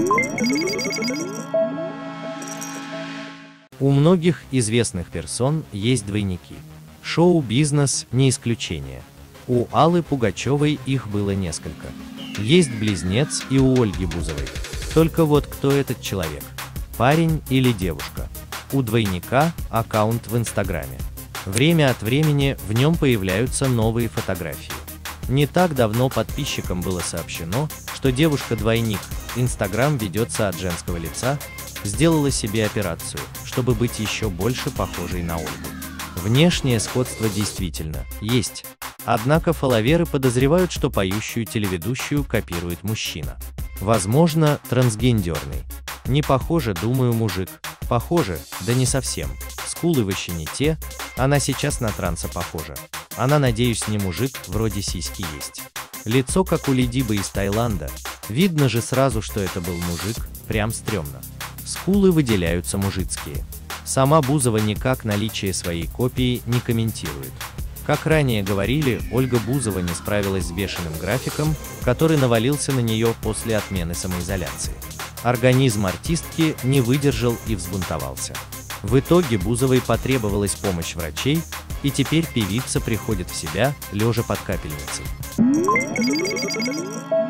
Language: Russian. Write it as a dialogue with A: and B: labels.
A: У многих известных персон есть двойники. Шоу-бизнес не исключение. У Аллы Пугачевой их было несколько. Есть близнец и у Ольги Бузовой. Только вот кто этот человек? Парень или девушка? У двойника аккаунт в Инстаграме. Время от времени в нем появляются новые фотографии. Не так давно подписчикам было сообщено, что девушка-двойник, Инстаграм ведется от женского лица, сделала себе операцию, чтобы быть еще больше похожей на Ольгу. Внешнее сходство действительно есть. Однако фолловеры подозревают, что поющую телеведущую копирует мужчина. Возможно, трансгендерный. Не похоже, думаю, мужик. Похоже, да не совсем. Скулы вообще не те, она сейчас на транса похожа. Она, надеюсь, не мужик, вроде сиськи есть. Лицо как у Лидибы из Таиланда. Видно же сразу, что это был мужик, прям стрёмно. Скулы выделяются мужицкие. Сама Бузова никак наличие своей копии не комментирует. Как ранее говорили, Ольга Бузова не справилась с бешеным графиком, который навалился на нее после отмены самоизоляции. Организм артистки не выдержал и взбунтовался. В итоге Бузовой потребовалась помощь врачей, и теперь певица приходит в себя, лежа под капельницей.